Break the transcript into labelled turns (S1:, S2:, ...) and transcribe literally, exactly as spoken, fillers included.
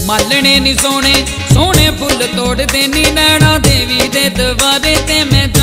S1: मालने नी सोने सोने फुल तोड़ देनी नैना देवी दे दवारे ते मैं